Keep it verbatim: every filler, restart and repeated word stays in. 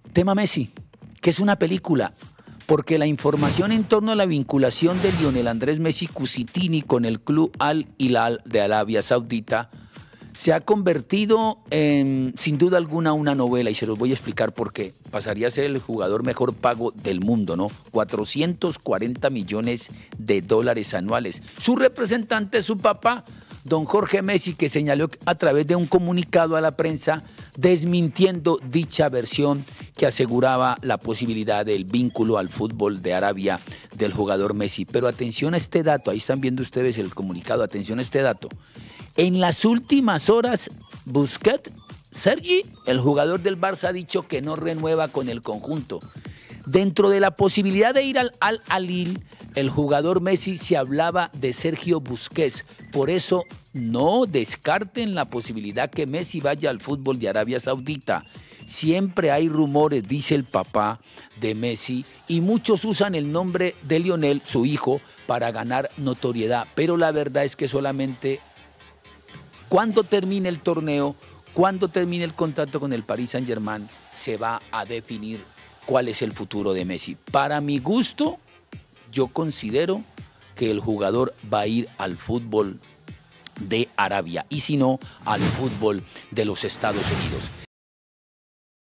Tema Messi, que es una película, porque la información en torno a la vinculación de Lionel Andrés Messi Cusitini con el club Al Hilal de Arabia Saudita se ha convertido en, sin duda alguna, una novela, y se los voy a explicar por qué. Pasaría a ser el jugador mejor pago del mundo, ¿no? cuatrocientos cuarenta millones de dólares anuales. Su representante es su papá, don Jorge Messi, que señaló a través de un comunicado a la prensa desmintiendo dicha versión que aseguraba la posibilidad del vínculo al fútbol de Arabia del jugador Messi. Pero atención a este dato, ahí están viendo ustedes el comunicado, atención a este dato. En las últimas horas, Busquets, Sergi, el jugador del Barça, ha dicho que no renueva con el conjunto. Dentro de la posibilidad de ir al Al-Hilal, el jugador Messi, se hablaba de Sergio Busquets. Por eso no descarten la posibilidad que Messi vaya al fútbol de Arabia Saudita. Siempre hay rumores, dice el papá de Messi, y muchos usan el nombre de Lionel, su hijo, para ganar notoriedad. Pero la verdad es que solamente cuando termine el torneo, cuando termine el contrato con el Paris Saint-Germain, se va a definir cuál es el futuro de Messi. Para mi gusto, yo considero que el jugador va a ir al fútbol de Arabia y si no, al fútbol de los Estados Unidos.